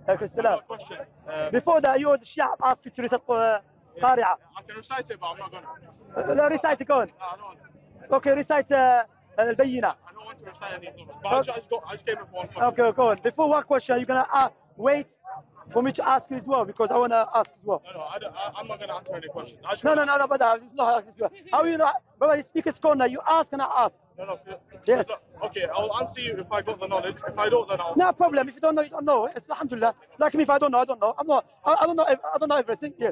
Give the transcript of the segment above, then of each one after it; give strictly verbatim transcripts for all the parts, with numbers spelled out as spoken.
عليكم السلام. question. Um, Before that, you the Shia asked you to recite uh, Qari'ah. I can recite it, but I'm not going to. Uh, لا recite it, go on. No, I don't want to. Okay, recite uh, البينة. I don't want to recite any numbers. But I just, I just, got, I just came up with one question. Okay, go on. Before one question, you're gonna uh, wait for me to ask you as well because I wanna ask as well. No, no, I don't, I, I'm not going to answer any questions. I just No, no, wanna- no, no, brother. This is not how this works. How you know, brother? The speaker's corner. You ask and I ask. No, no. Yes. Okay, I'll answer you if I got the knowledge. If I don't, then I'll. No problem. If you don't know, you don't know. It's alhamdulillah. Like me, if I don't know, I don't know. I'm not. I, I don't know. I don't know everything. Yes.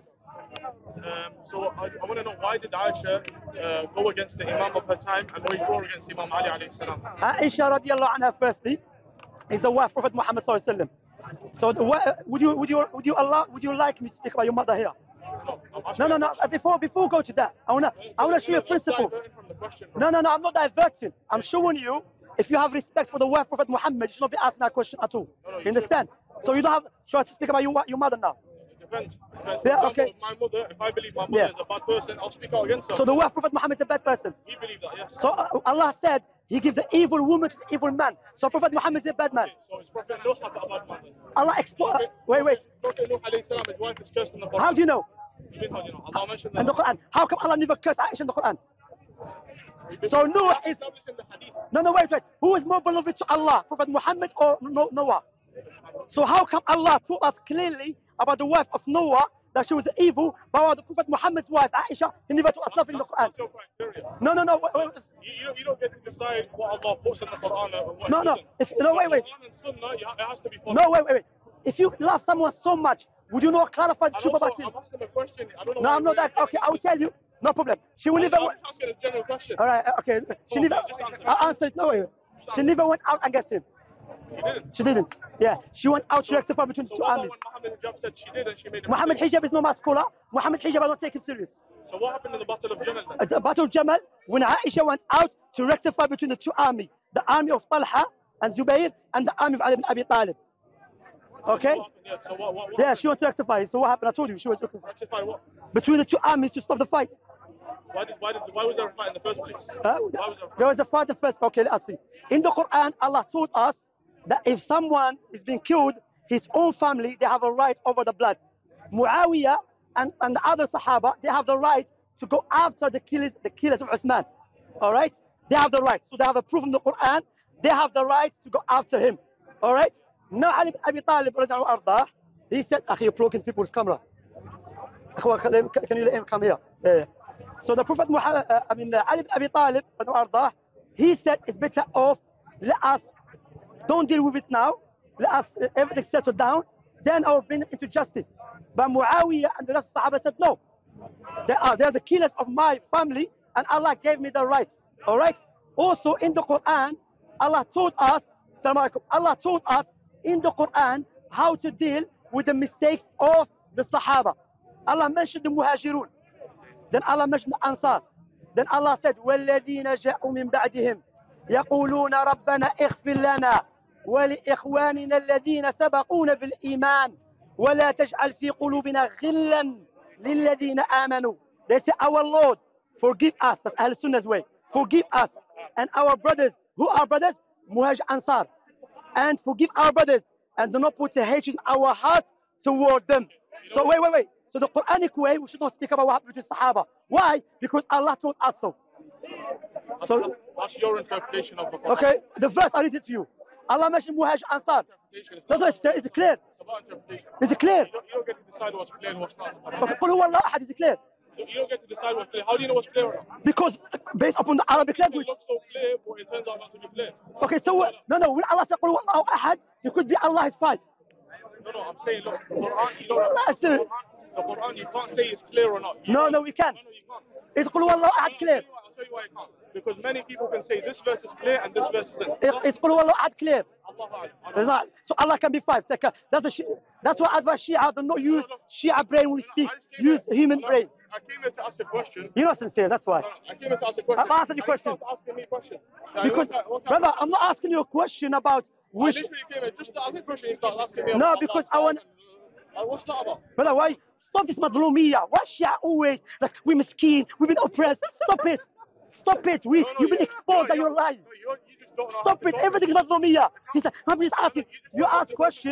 Um, so I, I want to know, why did Aisha uh, go against the Imam of her time and withdraw against Imam Ali alayhi salam? Aisha radiallahu anha firstly is the wife of Prophet Muhammad sallallahu alaihi wasallam. So the, wa- would you would you would you Allah would you like me to speak about your mother here? No, I'm asking No, no, a no. question. Before before we go to that, I wanna I wanna show you a Let's principle. divert from the question, bro. No, no, no. I'm not diverting. I'm showing you. If you have respect for the wife of Prophet Muhammad, you should not be asking that question at all. No, no, you You understand? So you don't have. Try to speak about your your mother now. It depends. Depends. Yeah, For example, okay. my mother, if I believe my mother Yeah. is a bad person, I'll speak out against her. So the wife of Prophet Muhammad is a bad person. we believe that, yes. So uh, Allah said He gives the evil woman to the evil man. So Prophet Muhammad is a bad man. Okay, so it's Prophet Nuh had a bad mother. Allah expo- Wait, wait. Prophet Nuh alayhi salam, his wife is cursed in the Quran. How do you know? You mean how do you know? Allah mentioned In the that. Quran. How come Allah never cursed Aisha in the Quran? Because So Noah that's is. established in the hadith. No, no, wait, wait. Who is more beloved to Allah, Prophet Muhammad or No- Noah? So how come Allah told us clearly about the wife of Noah that she was evil, but about the Prophet Muhammad's wife Aisha, he never told us nothing in the That's, Quran? that's your criteria. No, no, no. Wait, wait. You, you, don't, you don't get to decide what Allah puts in the Quran and what No, He no. doesn't. If no, wait, wait. Quran and Sunnah, you ha- it has to be followed. No, wait, wait, wait. If you love someone so much, would you not clarify the And truth also, about him? I'm asking a question. I don't know No, why I'm not you're that. Okay, I will getting tell you. No problem. She will into never. this. I'm asking a general question. All right, okay. She on, never. just answer. I answered. No, wait. She never went out against him. She didn't. She didn't. Yeah, she went out to rectify between So two what about armies. when Muhammad Hijab said she did and she made a Muhammad mistake? Hijab is no masculine. Muhammad Hijab, I don't take him serious. So what happened in the Battle of Jamal then? At the Battle of Jamal, when Aisha went out to rectify between the two armies, the army of Talha and Zubayr and the army of Ali ibn Abi Talib. Okay? What happened? Yeah, so what, what, what Yeah, happened? she went to rectify. So what happened? I told you, she was rectifying. Rectify what? Between the two armies to stop the fight. Why, did, why, did, why was there a fight in the first place? Huh? Why was there a fight? There was a fight at first. Okay, let us see. In the Quran, Allah told us that if someone is being killed, his own family, they have a right over the blood. Muawiyah and, and the other Sahaba, they have the right to go after the killers, the killers of Uthman. All right? They have the right. So they have a proof in the Quran. They have the right to go after him. All right? Now Ali ibn Abi Talib, radiallahu anhu, he said, "Akhi, you're blocking people's camera. Akhwa, Can can you let him come here?" Yeah. So the Prophet Muhammad, uh, I mean, uh, Ali ibn Abi Talib, radiallahu, he said, it's better off, let us, don't deal with it now, let us, uh, everything settle down, then I will bring it into justice. But Muawiyah and the rest of the Sahaba said, no, they are, they are the killers of my family, and Allah gave me the right. All right? Also in the Quran, Allah told us, Assalamu alaikum, Allah told us in the Quran how to deal with the mistakes of the Sahaba. Allah mentioned the Muhajirun. Then Allah mentioned the Ansar. Then Allah said, وَالَّذِينَ جَاءُوا مِن بَعْدِهِمْ يَقُولُونَ رَبَّنَا اغْفِرْ لَنَا وَلِإِخْوَانِنَا الَّذِينَ سَبَقُونَ بِالْإِيمَانِ وَلَا تَجْعَلْ فِي قُلُوبِنَا غِلًّا لِلَّذِينَ آمَنُوا. They say, our Lord, forgive us. That's Ahl Sunnah's way. Forgive us and our brothers. Who are brothers? Muhajir Ansar. And forgive our brothers and do not put a hatred in our heart toward them. So wait, wait, wait. So the Quranic way, we should not speak about what happened to the Sahaba. Why? Because Allah told us so. That's, So, that's your interpretation of the Quran. okay, the verse I read it to you. Allah mentioned Muhajir Ansar. Interpretation is That's why it's, it's clear. It's about interpretation. Is it clear? You don't, you don't get to decide what's clear and what's not. Okay, قل هو الله أحد, is it clear? You you don't get to decide what's clear. How do you know what's clear or not? Because based upon the Arabic It language. looks so clear, but it turns out not to be clear. Okay, so uh, no, no, when Allah said قل هو الله أحد, it could be Allah is five. No, no, I'm saying, look, the Quran, you don't, That's the it. Quran, the Quran, you can't say it's clear or not. You No, can't- no, we can. No, no, you can't. It's قل هو الله أحد I'll clear. tell you why- I'll tell you why you can't. Because many people can say this verse is clear and this verse isn't. It's it's قل هو الله أحد clear. Allah A'lam. I It's don't know. not, so Allah can be five. Take a- That's a, Shi- that's why I advise Shia do not use Shia brain when we speak. I just came Use here- human no, brain. I came here to ask a question. You're not sincere. That's why. No, no, I came here to ask a question. I'm asking you a And question. You started asking me a question. Now, Because, what kind- what kind brother, of- I'm not asking you a question about I which. literally came here just to ask a question. You started asking me No, about because Allah I want- and, uh, what's that about? Brother, why? Stop this madlumiyah. Why Shia always like we miskin, we've been oppressed. Stop it. Stop it. We, No, no, you've been you- exposed no, that you're you- lying. no, you you just don't know how Stop to it. know Everything is people. madlumiyah. He's like, I'm just asking. You just You don't ask know question. people.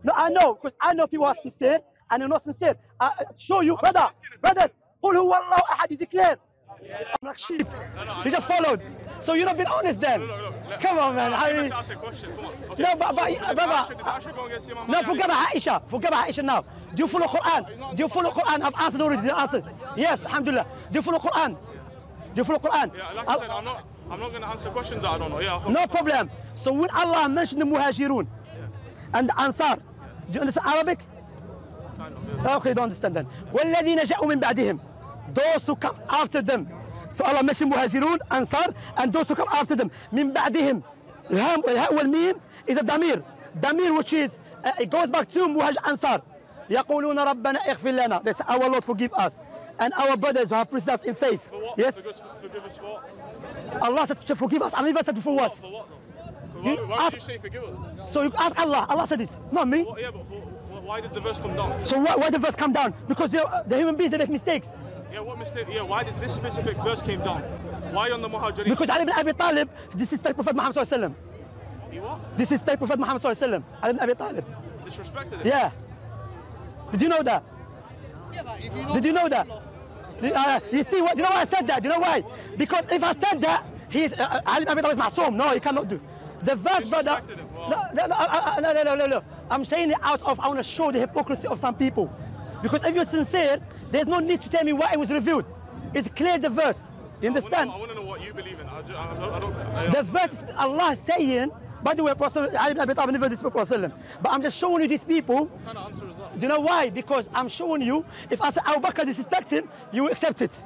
No, I know, because I know people are sincere and they're not sincere. I show you, brother, brother. قل هو الله أحد. He declared. I'm like sheep. He just followed. So you're not being honest then. Look, look, look. Come on, man. I'm I going mean, to ask you a question. Come on. Okay. no, but, but, Did brother. Aisha, did Aisha go against Imam No, Ali forget about Aisha. Forget about Aisha now. Do you follow Quran? Do you follow Quran? I've answered already the answers. Yes, alhamdulillah. Do you follow Quran? Do you follow Quran? Yeah, like I said, I'm not, I'm not going to answer questions that I don't know. Yeah, I'll No problem. So when Allah mentioned the Muhajirun and the Ansar, do you understand Arabic? kind of, yeah. Okay, you don't understand then. وَالَّذِينَ جَاءُوا مِنْ بَعْدِهِمْ. Those who come after them. So Allah mentioned Muhajirun, Ansar, and those who come after them. مِنْ بَعْدِهِمْ. الهاء والميم is a damir. Damir which is, uh, it goes back to Muhajir Ansar. يقولون ربنا اغفر لنا. They say, our Lord forgive us. And our brothers who have preceded us in faith. For what? Yes? Forgive, forgive us for what? Allah said to forgive us. I never said for what? For what though? You Why, why ask- did you say forgive us? So you ask Allah. Allah said it, not me. What, yeah, but for, why did the verse come down? So why, why the verse come down? Because they're, the human beings, they make mistakes. Yeah, what mistake? Yeah, why did this specific verse came down? Why on the Muhajirin? Because Ali ibn Abi Talib disrespect Prophet Muhammad sallallahu alaihi wasallam. He what? Disrespect Prophet Muhammad sallallahu alaihi wasallam. Ali ibn Abi Talib. Disrespected him? Yeah. Did you know that? Yeah, but if you Did you know that? Uh, you see what? You know why I said that? You know why? Because if I said that, he's uh, Ali ibn Abi Talib is ma'soom. No, he cannot do. The verse, brother. Disrespected him. Wow. No, no, no, uh, uh, no, no, no, no, no. I'm saying it out of I want to show the hypocrisy of some people. Because if you're sincere, there's no need to tell me why it was revealed. It's clear the verse. You understand? I want to know what you believe in. I, do, I, don't- I don't. I, The verse is Allah saying, by the way, Prophet Ali ibn Abi Talib never disrespect Prophet. But I'm just showing you these people. what kind of answer is that? Do you know why? Because I'm showing you, if I say Abu Bakr disrespect him, you will accept it.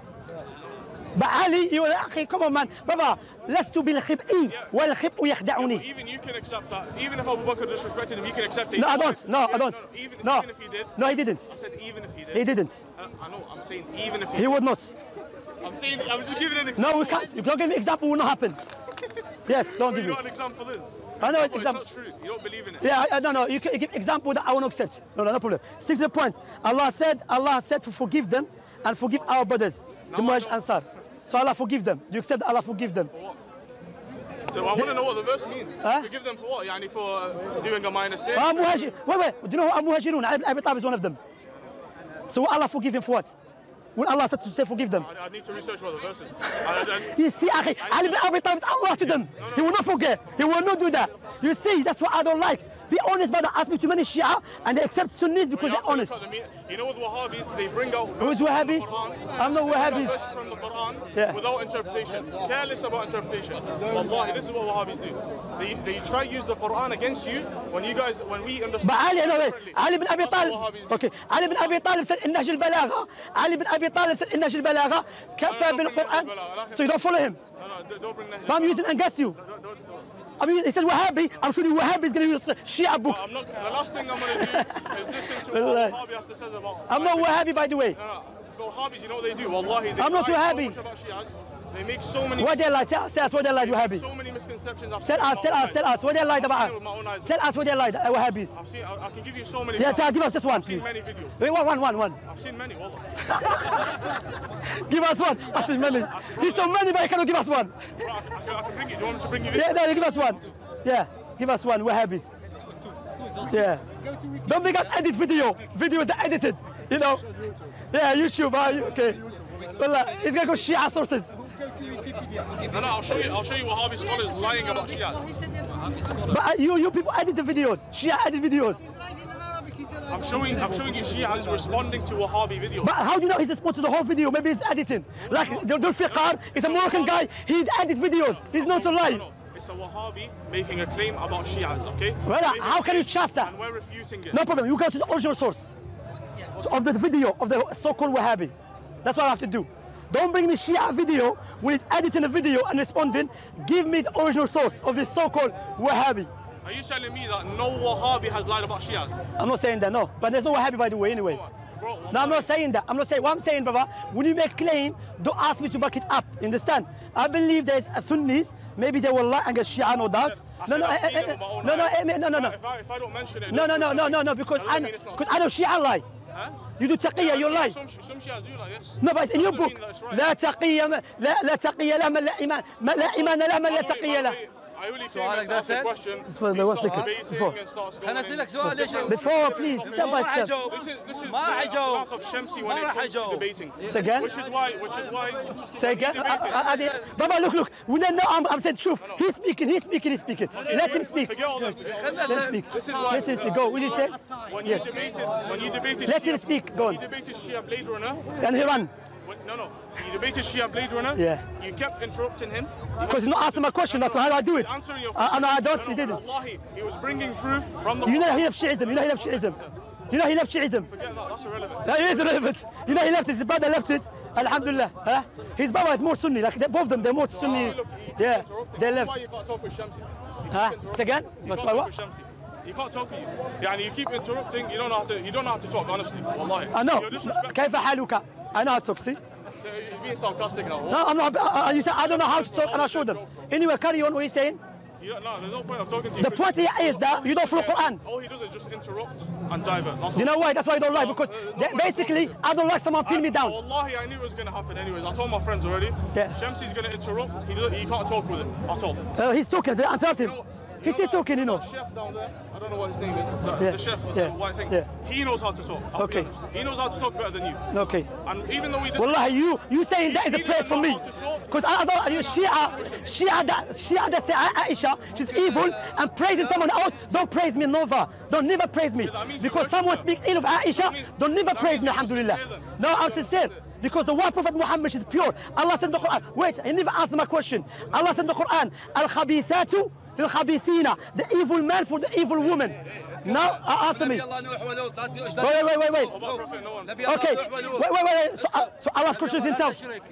But Ali, you will, "Akhi, come on man, brother, لست بالخبء والخبء يخدعني." Even you can accept that. Even if Abu Bakr disrespected him, you can accept it. No, I don't. No, I don't. Even, No, even if he did. no, he didn't. I said even if he did. He didn't. Uh, I know. I'm saying even if he. He did. would not. I'm saying. I'm just giving an example. No, we can't. You don't give me example. Will not happen. Yes, don't So give you me. know what an example is. I know it's So example. It's not true. You don't believe in it. Yeah, I, I, no, no. You can you give example that I won't accept. No, no, no problem. Stick to the point. Allah said, Allah said to forgive them and forgive our brothers, the No, I Muhajir don't. Ansar. So Allah forgive them. Do you accept that Allah forgive them? For what? So I want to know what the verse means. Huh? Forgive them for what? Yani for uh, doing a minor sin. Ah, Muhajir. Wait, wait. Do you know who Muhajirun? Ali ibn Abi Talib is one of them. So will Allah forgive him for what? When Allah said to say forgive them. I, I need to research what the verse is. I, I, You see, akhi, Ali ibn Abi Talib is Allah to them. He will not forget. He will not do that. You see, that's what I don't like. Be honest, brother. Ask me too many Shia and they accept Sunnis because they're honest. You know, with Wahhabis, they bring out. Who's verses from Wahhabis? the Quran, I'm not they bring out Wahhabis. verses from the Quran Yeah. without interpretation. Careless about interpretation. Wallahi, this is what Wahhabis do. They, they try to use the Quran against you when you guys, when we understand. But Ali, no, wait. differently. Ali ibn Abi That's what Talib. Wahhabis do. Okay. Ali ibn Abi Talib said in Nahj al-Balagha. Ali ibn Abi Talib said in Nahj al-Balagha. Kafa don't bil bring Nahj Quran. al-Balagha. So you don't follow him. No, no, don't- don't bring that. But I'm using against you. Don't- don't- don't. I mean, he said Wahhabi. I'm sure you Wahhabi is going to use Shia books. I'm not, the last thing I'm going to do is listen to what Wallahi. Wahhabi has to say about. I'm not Wahhabi, by the way. No, no. Wahhabis, you know what they do? Wallahi, they I'm not lie so Wahhabi. much about Shias. They make so many. What they lied? Tell us, tell us what they lied, Wahhabi. So many misconceptions. I've Tell seen us, with tell my us, own tell eyes. us what they lied I've seen about. it with my own eyes. Tell us what they lied, uh, Wahhabis. I've seen. I, I can give you so many. Yeah, examples. tell, give us just one, I've seen please. many videos. Wait, one, one, one, one. I've seen many. Wallah. Give us one. I see many. He's so many, but he cannot give us one. Bro, I, I, can, I can bring it. Do you want me to bring you Yeah, this? no, give us one. Yeah, give us one. Wahhabis. Yeah. Don't make us edit video. Videos are edited. You know. Yeah, YouTube. Ah, you- okay. Well, uh, it's gonna go Shia sources. Go to Wikipedia. No, no. I'll show you. I'll show you Wahhabi scholars lying about Shias. He said that. But uh, you, you people edit the videos. Shia edit videos. He's writing in Arabic. He said, I'm showing. I'm showing you Shias responding to Wahhabi videos. But how do you know he's responsible to the whole video? Maybe he's editing. Like Dul Fiqar is a Moroccan guy. He edit videos. He's not to No, lie. no. It's a Wahhabi making a claim about Shias. Okay. Brother, Making how a can you claim trust that? And we're refuting it. No problem. You go to the original source of the video of the so-called Wahhabi. That's what I have to do. Don't bring me Shia video when he's editing a video and responding. Give me the original source of this so-called Wahhabi. Are you telling me that no Wahhabi has lied about Shias? I'm not saying that, no. But there's no Wahhabi, by the way, anyway. Bro, No, I'm not saying that. I'm not saying. What I'm saying, brother, when you make claim, don't ask me to back it up. You understand? I believe there's a Sunnis. Maybe they will lie against Shia, no doubt. I No, said no, I've eh, seen eh, it with my own no, no, eyes. eh, no, no, no. If I, if I don't mention it, No, no, no, no, no, no. Because that I doesn't know, mean it's not because I know Shia lie. Huh? You do taqiyya, you lie. Some, some Shias do like this. No, but it's in your Doesn't book. mean that it's right. لا تقي لا لا تقي له من لا إيمان ما لا إيمان له من لا By the way, تقي by the له. way, I only came سؤالك to ده ask a سهل؟ question. Before He the one starts second. debating Before. and starts خليني going اسالك in. سؤال ليش Before, please, step ما by راح step. اجاوب This is this is ما راح the اجاوب akhlaq of Shamsi ما when it راح comes to اجاوب debating. Say again? Which is why, which is why. Say when he again. debated- Uh, uh, uh, Baba, look, look. We don't know. I'm, I'm saying, شوف. He's speaking. He's speaking. He's speaking. Let him speak. Forget all that. Let him speak. This is why. Let him speak. Go. Will you say? When Yes. you debated, when you debated, Let him Shia- speak. Go when on. you debated Shia Blade Runner. And he run. When, no, no. You debated Shia Blade Runner. Yeah. You kept interrupting him. Because he's not answering my question. That's how I do it. Answering your Uh, no, I don't. No, He no, didn't. Wallahi, he was bringing proof from the. You know he left Shiism. You know he left Shiism. You know he left Shiism. Forget that. That's irrelevant. No, he is relevant. You know he left it. His brother left it. Alhamdulillah. Huh? His Baba is more Sunni. Like they, both of them, they're more Sunni. Oh, look, he keeps Yeah, interrupting. they That's left. why you can't talk with Shamsi. You keep Huh? interrupting. Say again? You What's can't why talk what? with Shamsi. You can't talk with you. يعني you keep interrupting. You don't know how to. You don't know how to talk. Honestly, wallahi. I know. You're disrespectful. كيف حالك? I know how to talk, see? You're being sarcastic now. No, I'm not. Uh, you said I don't know how to talk and I show them. Anyway, carry on what you're saying. You don't, no, there's no point of talking to you. The point here is that you don't follow Quran. All he does is just interrupt and divert. That's Do you all. know why? That's why I don't like because they, basically I don't like someone pin me down. Wallahi, I knew it was going to happen anyways. I told my friends already. Yeah. Shamsi's going to interrupt. He, doesn't, he can't talk with him at all. Uh, he's talking. I interrupt him. He's still talking, you know. The chef down there, I don't know what his name is. The, Yeah. the chef with Yeah. the white thing. Yeah. He knows how to talk. I'll Okay. Be honest. He knows how to talk better than you. Okay. And even though we just Wallahi, you you saying that is a He praise doesn't for know me. how to talk. Because I don't. You Shia, Shia that Shia that say Aisha, she's evil and praising someone else. Don't praise me, never. Don't never praise me. that means you Because worship someone her. speak ill of Aisha, means- don't never that praise means me. you're Alhamdulillah. sincere then. No, I'm sincere. Because the white Prophet Muhammad is pure. Allah said in the Quran. Wait, he never answered my question. Allah said in the Quran, Al-Khabithatu lil-Khabithina. The evil man for the evil woman. Now, uh, answer me. نبي الله نوح ولوط لا ت- Wait, wait, wait, wait. About Prophet Noah. نبي الله Okay, نوح wait, ولوط wait, wait. wait. So, uh, so Allah contradicts himself.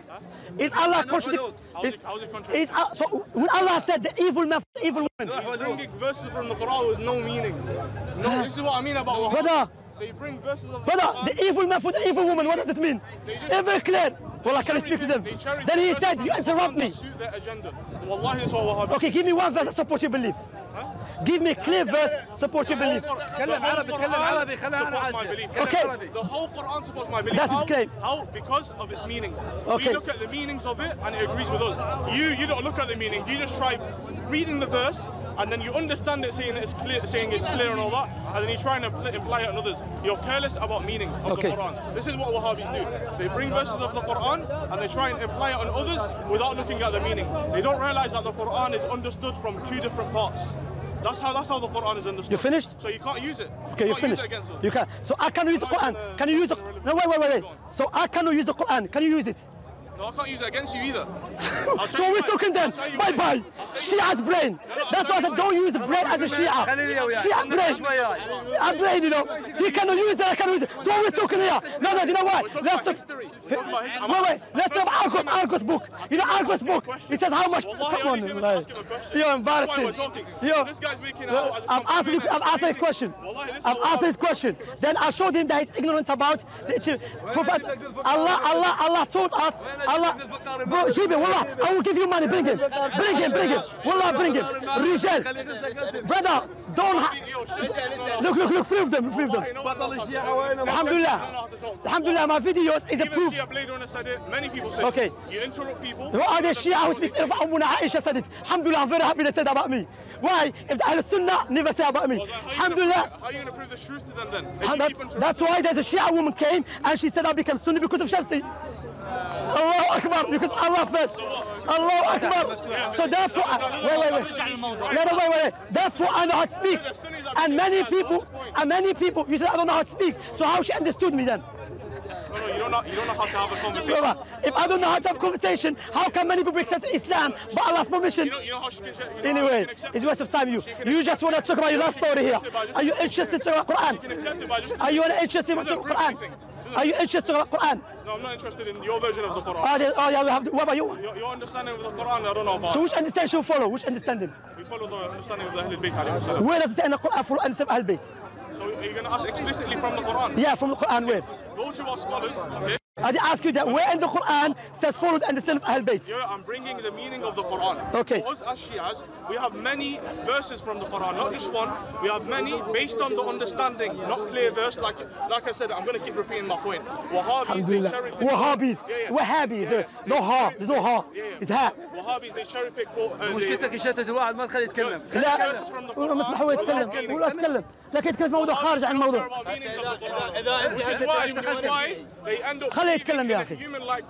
Is Allah contradict? How's Is, it, how's it contradict? is, uh, so when Allah said the evil man, for the evil woman, He's bringing verses from the Quran with no meaning. No, this is what I mean about Wahhabi. brother, They bring verses of the brother, Quran. the evil man for the evil woman. What does it mean? Ever clear? Well, I can speak to them. They cherry Then he pick said, verses you from the interrupt Quran me. that suit their agenda. Wallahi, this is what Wahhabi. Okay, give me one verse that support your belief. Give me a clear verse support your belief. تكلم عربي تكلم عربي خلينا انا supports my عاجل belief. Okay. تكلم عربي The whole Quran supports my belief. That's his how? claim. How? Because of its meanings. Okay. We look at the meanings of it and it agrees with us. You you don't look at the meanings. You just try reading the verse and then you understand it saying it's clear, saying it's clear and all that, and then you try and impl- imply it on others. You're careless about meanings of Okay. the Quran. This is what Wahhabis do. They bring verses of the Quran and they try and imply it on others without looking at the meaning. They don't realize that the Quran is understood from two different parts. That's how that's how the Quran is understood. You finished? So you can't use it. Okay, you can't use finished. it against us. You can. So I cannot use the Quran. Can you use the? No, wait, wait, wait, wait. So I cannot use the Quran. Can you use it? No, I can't use it against you either. I'll tell So you we're why. talking then. I'll tell you Bye why. bye. Shia's brain. That's why I said don't use the brain as a Shia. خليني وياك Shia brain. وياي A brain, you know. He cannot use it. I cannot use it. So we're talking here. No, no. You know why? We're talking Let's about talk. history. We're talking about history. Wait, wait. Let's talk about Argos. Argos book. You know Argos book. He says how much. Wallahi, Come I on, only came to man. ask him a question. You're That's why embarrassing. we're talking. Yo. This guy's making it out as a I've asked you. I've asked him a question. Wallahi, this is I've what asked his question. Then I showed him that he's ignorant about the Prophet. Allah, Allah, Allah told us. Allah, bro, Jibi, wallah, I will give you money. Bring him, bring him, bring him. Wallah, bring him. Rijal, brother, don't. Ha- Yo, shit. look, look, look, three of them, three of them. بطل الشيعة وين Alhamdulillah, Alhamdulillah, my videos is a Even proof. Shia Blade Runner said it. Many people say Okay. it. You interrupt people. Who are the Shia who speaks ill of Ummuna Aisha said it. Alhamdulillah, I'm very happy they said about me. Why? If the Ahl Sunnah never say about me. Well, then how are you gonna Alhamdulillah. prove- How are you going to prove the truth to them then? If And you That's, keep interrupting- that's why there's a Shia woman came and she said I become Sunni because of Shamsi. Allahu Akbar, because Allah first. Allahu Akbar. So therefore, wait, wait, wait. No, no, wait, wait, wait. Therefore I know how to speak. And many people, and many people, you said I don't know how to speak. So how she understood me then? No, no, you don't know. You don't know how to have a conversation. Brother, if I don't know how to have conversation, how can many people accept Islam by Allah's permission? You know, you know how she can. You know how she Anyway, can accept it's it? waste of time. You, you just want to talk about your last story here. Are you interested to talk about You can Quran? accept it by just. Are you interested in Doesn't talk prove Quran? anything. Are you interested in Quran? No, I'm not interested in your version of the Quran. Oh, there- oh yeah, we have. What about you? Your, your understanding of the Quran, I don't know about. So which understanding should we follow? Which understanding? We follow the understanding of the Ahlul Bayt alayhi salam. Where does it say in the Quran for understanding Ahl Bayt? So are you going to ask explicitly from the Quran? Yeah, from the Quran where? Go to our scholars, okay? I did ask you that where in the Quran says follow the understanding of Ahl Bayt? Yeah, I'm bringing the meaning of the Quran. Okay. For us as Shias, we have many verses from the Quran, not just one. We have many based on the understanding, not clear verse. Like, like I said, I'm going to keep repeating my point. Wahhabis, they cherry pick. Wahhabis, Yeah, yeah. Wahhabis, Yeah, yeah. no ha, there's no ha, Yeah, yeah. it's ha. Wahhabis, they cherry pick. Uh, they- مشكلتك يشتت الواحد ما تخليه يتكلم. لا والله مسمح هو يتكلم ولا اتكلم لكن يتكلم في موضوع خارج عن الموضوع. خليه يتكلم يا اخي.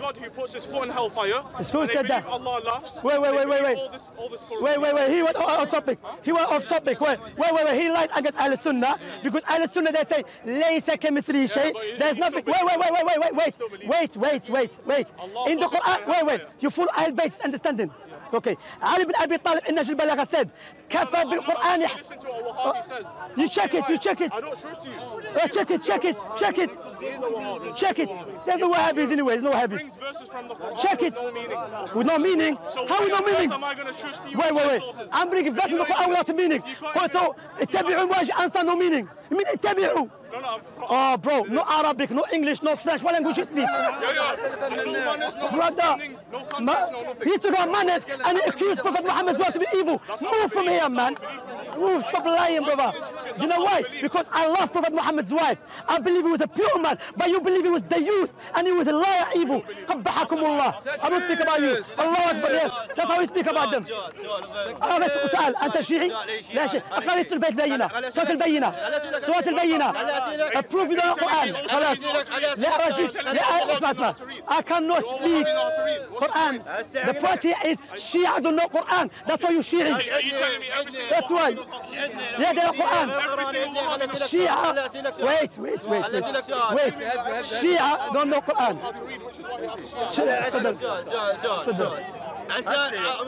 Who said that? Wait, wait, wait, wait, wait. Wait, wait, wait. He went off topic. He went off topic. Wait, wait, wait, wait. He lies against Ahl Sunnah because Ahl Sunnah they say ليس كمثله شيء. There's nothing. Wait, wait, wait, wait, wait, wait, wait, wait, wait, wait. In the Quran, wait, wait. You follow Ahl Bayt's understanding. Okay. Ali bin Abi Talib in Najm al-Balagha said, كفى بالقرآن. You check it. You check it. I don't trust you. Uh, check it. Check it. Check it. Check it. There's no Wahhabis anyway. There's no Wahhabis. Brings verses from the Quran Check with it. no meaning. With no meaning. So How with no why meaning? am I going to trust you Wait, with wait, my wait. sources? I'm bringing verse from the Quran without a meaning. So, اتبعوا ما جاء answer no meaning. You mean اتبعوا. No, no. Oh, bro, no Arabic, no English, no French. What language you speak? Yeah, yeah. And no manners, no Brother, understanding, no ma- context, no nothing. he used to go on manners and he accused Prophet Muhammad to be evil. Move from here, man. Move, stop lying, brother. You know why? Because I love Prophet Muhammad's wife. I believe he was a pure man, but you believe he was the youth and he was a liar, evil. قبحكم I don't speak about you. Allah Akbar, yes. That's how we speak about them. أنا بس سؤال، أنت شيعي؟ لا شيء. أقرأ لي البيت بينة. سورة البينة. سورة البينة. Prove you don't know Quran. خلاص. لا رجل. لا اسمع اسمع. I cannot speak Quran. The point here is Shia don't know Quran. That's why you Shi'i. Are you telling me every single That's why. Yeah, they know Quran. Every single one of them. Shia. Wait, wait, wait, wait. Wait. Shia don't know Quran. سؤال سؤال سؤال هسه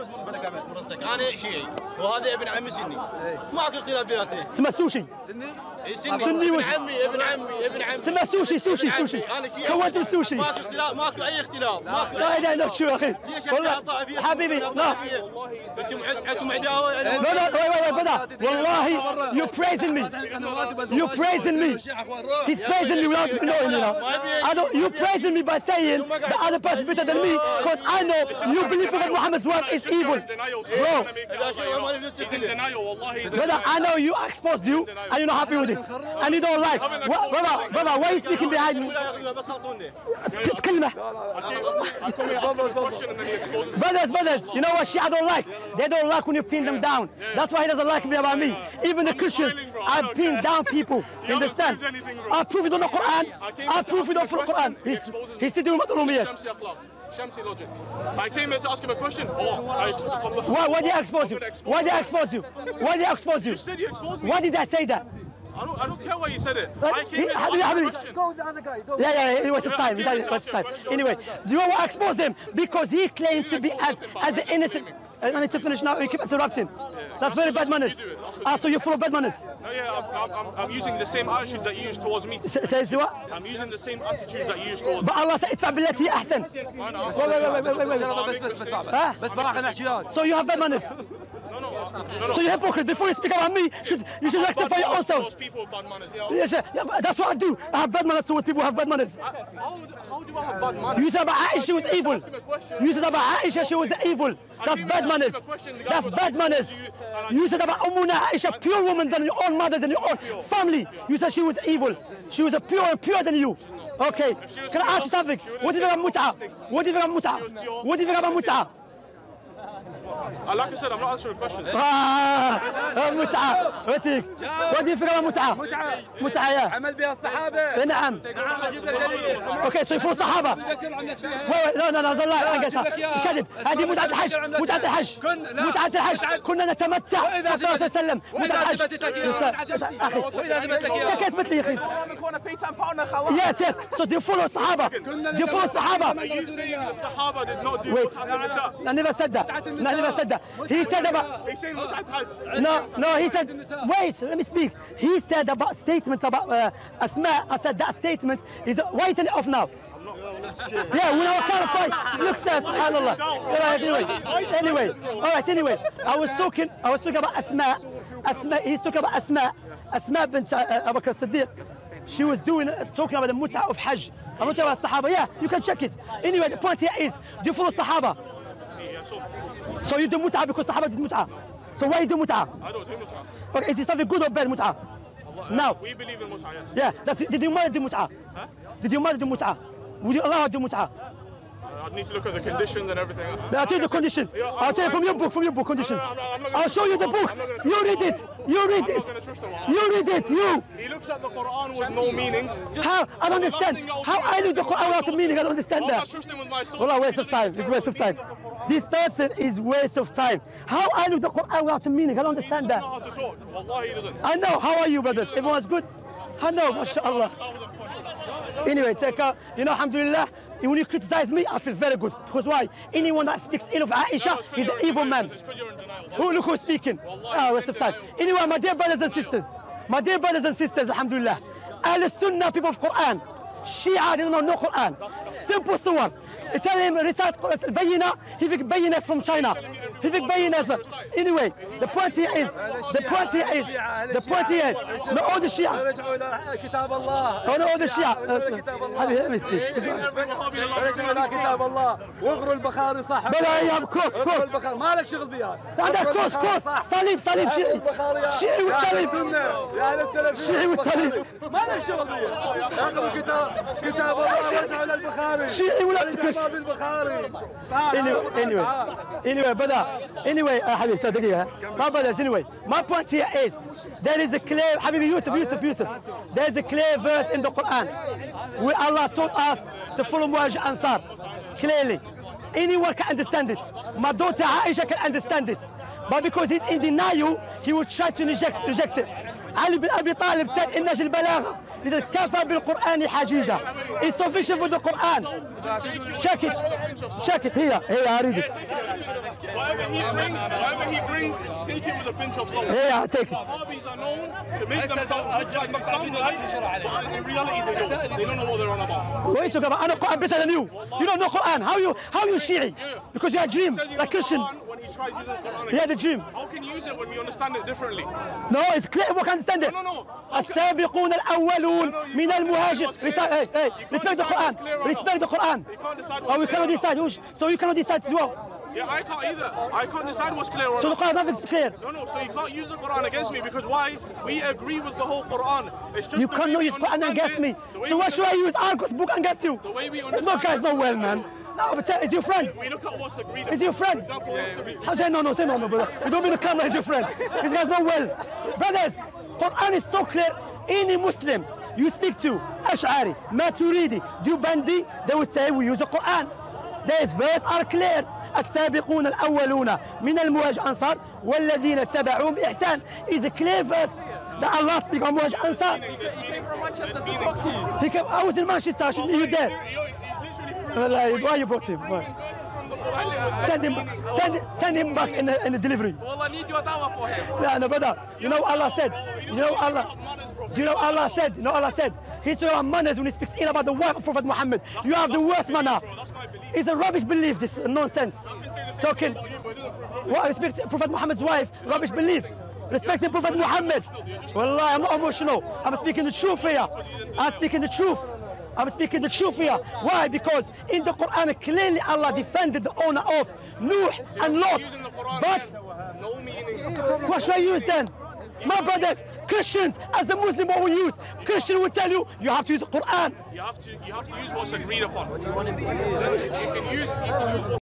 انا شيعي وهذا ابن عمي سني ماكو اختلاف بيناتنا اسمه سوشي. سني سني سني وش؟ ابن عمي ابن عمي ابن عمي اسمه سوشي سوشي ابن عمي. سوشي. انا شيعي كونت السوشي. ماكو اختلاف ماكو اي اختلاف ماكو لا اله الا شو يا اخي. والله حبيبي لا. انتم عندكم عداوه No, no, wait, wait, wait, brother. Wallahi, you praising me. You praising me. He's praising me without knowing, you know. I don't. You praising me by saying the other person is better than me, because I know you believe that Muhammad's wife is evil, bro. He's in denial. Wallahi, he's in Brother, I know you exposed you, and you're not happy with it, and you don't like. What, brother, brother, why are you speaking behind me? بس خلصوني كلمة. I come here asking a question and then he exposes me. Brothers, brothers, you know what Shia don't like? They don't like when you pin them down. That's why he doesn't like me about me. Even the Christians, I pin down people. You understand? I prove you don't know Quran. I prove you don't follow Quran. He's he's still doing Matrumiyat. Shamsi akhlaq. Shamsi logic. I came here to ask him a question. Oh, I Why why did I expose you? Why did I expose you? Why did I expose you? You said you exposed me. Why did I say that? I don't, I don't care why you said it. But I came here to he- ask him Habibi, a question. Go with the other guy. Don't Yeah, yeah, yeah, it was his time. It was his time. Anyway, do you know what I exposed him? Because he claimed to be as as the innocent. I need to finish now. You keep interrupting. That's very bad manners. Ah, so you follow bad manners. No, yeah, I'm, I'm, I'm, I'm using the same attitude that you used towards me. S- Says what? I'm using the same attitude that you used towards me. But Allah said ادفع بالتي هي أحسن. I know. Wait, wait, wait, wait, wait, wait, wait. بس بس بس ها؟ بس براحة نحشيات. So you have bad manners. No, no, no, no. So you hypocrite. Before you speak about me, should you should rectify your own Those selves. people with bad manners. Yeah. Yes, yeah, but that's what I do. I have bad manners towards people who have bad manners. How, how do I have bad manners? You said about Aisha was evil. You said about Aisha she was evil. That's bad manners. That's bad manners. You said about Ummuna Aisha, pure woman than your own mothers and your own family. You said she was evil. She was a pure purer than you. Okay. Can I ask you something? What do you think about mut'ah? What do you think about mut'ah? What do you think about mut'ah? Uh, Like I said, I'm not answering a question. آه متعة وتيك ودي فكرة متعة متعة يا عمل بها الصحابة. نعم اوكي صيفوا الصحابة لا لا لا لا كذب هذه متعة الحج متعة الحج متعة الحج كنا نتمتع صلى الله عليه وسلم متعة الحج أخي تكتبت لي يا أخي yes yes so do you follow الصحابة do you follow الصحابة Are you saying the Sahaba did not do wait Mut'at al-Nisa? I never said that I never said that he said about He's saying Mut'at Hajj. No, no, he said, wait, let me speak. He said about statements about uh, Asma. I said that statement is, why you turn it off now? Yeah, we know what kind of fight. Look, sir, subhanAllah. All right, anyway, anyway, all right, anyway. I was talking, I was talking about Asma. Asma, he's talking about Asma. Asma bint uh, Abu Bakr Siddiq. she was doing talking about the mut'ah of Hajj. I'm not talking about Sahaba. Yeah, you can check it. Anyway, the point here is, do you follow Sahaba? Yeah, so So you do mut'ah because Sahaba did mut'ah. So why you do mut'ah? I don't do mut'ah. Okay, is it something good or bad mut'ah? No. We believe in mut'ah, yes. Yeah, that's it. Did your mother do mut'ah? Huh? Did your mother do mut'ah? Would you allow her to do mut'ah? I'd need to look at the conditions and everything. I'll tell you the conditions. I'll tell you from your book, from your book conditions. I'll show you the book. You read it. You read it. You read it. You. He looks at the Quran with no meanings. How? I don't understand. How I know the Quran without a meaning? I don't understand I'm not that. trusting with my source. Wallah, waste of time. It's waste of time. This person is waste of time. How I know the Quran without a meaning? I don't understand He that. doesn't know how to talk. Wallahi, he doesn't. I know. How are you, brothers? Everyone's good? I know, mashallah. Anyway, take care. You know, alhamdulillah, when you criticize me, I feel very good. Because why? Anyone that speaks ill of Aisha is an evil man. It's because you're in denial. Who, look who's speaking. Ah, waste of time. Anyway, my dear brothers and sisters, my dear brothers and sisters, alhamdulillah, Ahl Sunnah, people of Quran, Shia, they don't know no Quran. Simple surah. Tell him recite Bayina, he think Bayina is from China. He think Bayina is. Anyway, the point here is, the point here is, the point here is, no all the Shia. رجعوا إلى كتاب الله. No all the Shia. حبيبي, let me speak. رجعوا إلى كتاب الله واغروا البخاري صح. بلا يا كوس اغروا كوس. البخاري ما لك شغل بها. هذا كوس كوس. صليب صليب شيعي. شيعي والصليب. يا أهل السلف. شيعي والصليب. ما لك شغل بها. اغروا كتاب كتاب الله رجعوا إلى البخاري. شيعي ولا سكش. بالبخاري. Anyway, anyway, anyway, brother. Anyway, uh, حبيبي, استنى دقيقة. My brothers, anyway, my point here is, there is a clear, حبيبي Yusuf, Yusuf, Yusuf. There is a clear verse in the Quran where Allah taught us to follow Muhajir Ansar. Clearly, anyone can understand it. My daughter Aisha can understand it, but because he's in denial, he will try to reject, reject it. Ali bin Abi Talib said in Najl al-Balagha, he said, "Kafa bil-Qur'ani hajija." It's sufficient for the Quran. Check it. Check it here. Here, I read it. Whatever he brings, whatever he brings, take it with a pinch of salt. Here, I take it. Wahhabis are known to make themselves look like they sound right, but in reality they don't. They don't know what they're on about. What are you talking about? I know Quran better than you. You don't know Quran. How you how you Shi'i? Because you had a dream, He says he like knows Christian. Quran when he tries using the Quran He had a again. dream. How can you use it when we understand it differently? No, it's clear. Everyone can understand it. No, no, no. السابقون الأولون من المهاجر. Respect, hey, hey, respect the Quran. Respect the Quran. You can't decide Oh, what's we clear cannot or not. decide. Who's- So you cannot decide as well. Yeah, I can't either. I can't decide what's clear or So the not. Quran, nothing's clear. No, no, so you can't use the Quran against me because why? We agree with the whole Quran. It's just You the way cannot we use Quran understand against it, me. the way So we why should I understand- use Argos book against you? The way we This understand no guy's not well, man. No, but tell- is your friend? We look at what's agreed. Is your friend? For example, history. How say no, no, say no, no, brother. You don't mean the camera is your friend. This guy's not well. Brothers, Quran is so clear. Any Muslim you speak to, Ash'ari, Maturidi, Dubandi, they will say we use the Quran. These verses are clear. السابقون الأولون من المهاجر أنصار والذين تبعوهم بإحسان is a clear verse that Allah speaks on Muhajir Ansar. He came, I was in Manchester, I shouldn't be you there. Wallahi, why you brought him? Why? Send him, send, send him back in the, in the delivery. والله نيجي ودعوة for him. Yeah, no, brother. You know what Allah said? You know what Allah? Do you know what Allah said? You know what Allah said? He said on manners when he speaks ill about the wife of Prophet Muhammad. You have the worst manner. It's a rubbish belief, this nonsense. Talking. What? Respect Prophet Muhammad's wife, rubbish belief. Respecting Prophet Muhammad. Wallah, I'm not emotional. I'm speaking the truth here. I'm speaking the truth. I'm speaking the truth here. Why? Because in the Quran clearly Allah defended the owner of Nuh and Lot. But No meaning. what should I use then? My brothers, Christians, as a Muslim, what we use? Christian will tell you, you have to use the Quran. You have to, you have to use what's agreed upon. You can use, you can use